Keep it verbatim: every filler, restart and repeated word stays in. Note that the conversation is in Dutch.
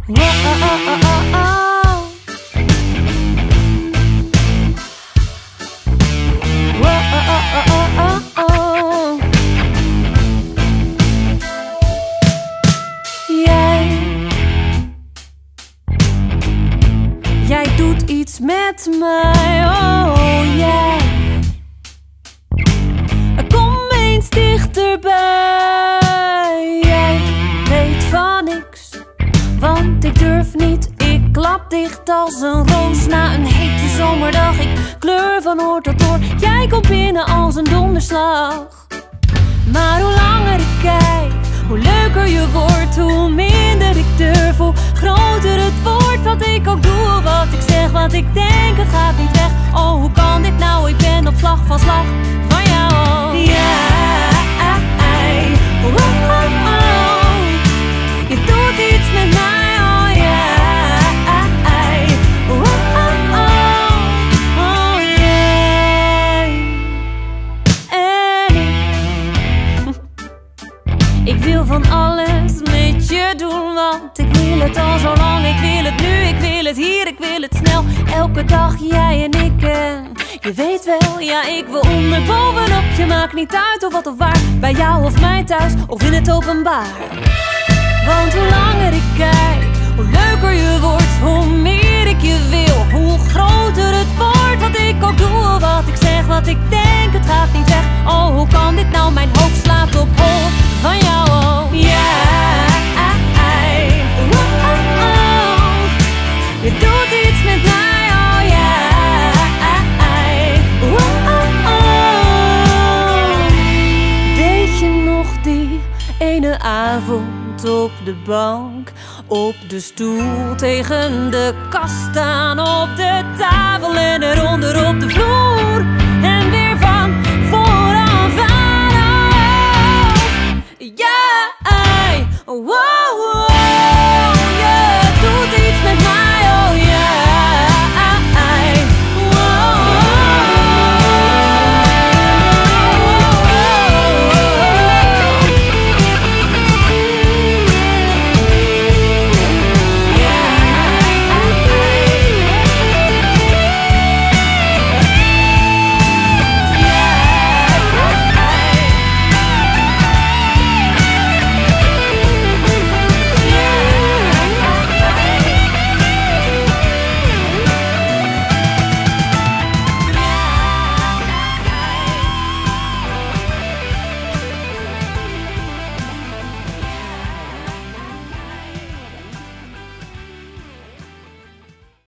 Jij doet iets met mij, oh jij. Kom eens dichterbij. Jij weet van niks, want ik durf niet. Ik klap dicht als een roos na een hete zomerdag. Ik kleur van oor tot oor. Jij komt binnen als een donderslag. Maar hoe langer ik kijk, hoe leuker je wordt. Hoe minder ik durf, hoe groter het wordt. Wat ik ook doe, wat ik zeg, wat ik denk, het gaat niet weg. Oh, hoe kan dit nou? Ik ben op slag van slag van jou. Jij, oh, oh, oh. Je doet iets met mij, oh jij, oh, oh, oh, oh jij. En ik, ik wil van alles met je doen, want ik wil het al zo lang. Ik wil het nu, ik wil het hier, ik wil het snel. Elke dag jij en ik en je weet wel, ja ik wil onder bovenop. Je maakt niet uit of wat of waar, bij jou of mij thuis of in het openbaar. Want hoe langer ik kijk, hoe leuker je wordt. Hoe meer ik je wil, hoe groter het wordt. Wat ik ook doe, wat ik zeg, wat ik denk, het gaat niet weg. Oh, hoe kan dit nou? Mijn hoofd slaat op hol van jou, oh jij. Oh, oh, oh. Je doet iets met mij, oh jij. Oh, oh, oh. Weet je nog die ene avond op de bank, op de stoel tegen de kast staan, op de tafel en eronder op de vloer. En weer van vooraf aan, oh, jij, wow, wow.